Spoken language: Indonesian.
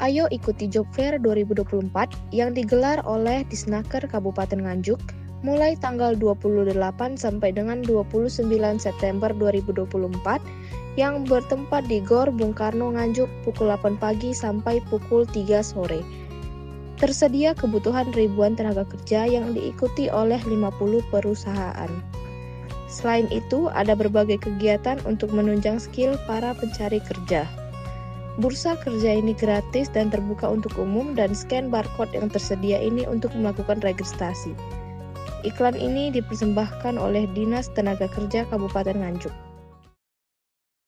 Ayo ikuti Job Fair 2024 yang digelar oleh Disnaker Kabupaten Nganjuk mulai tanggal 28 sampai dengan 29 September 2024 yang bertempat di Gor Bung Karno Nganjuk pukul 8 pagi sampai pukul 3 sore. Tersedia kebutuhan ribuan tenaga kerja yang diikuti oleh 50 perusahaan. Selain itu, ada berbagai kegiatan untuk menunjang skill para pencari kerja. Bursa kerja ini gratis dan terbuka untuk umum dan scan barcode yang tersedia ini untuk melakukan registrasi. Iklan ini dipersembahkan oleh Dinas Tenaga Kerja Kabupaten Nganjuk.